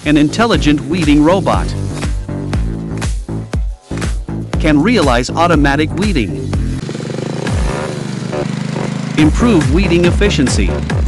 An intelligent weeding robot. Can realize automatic weeding. Improve weeding efficiency.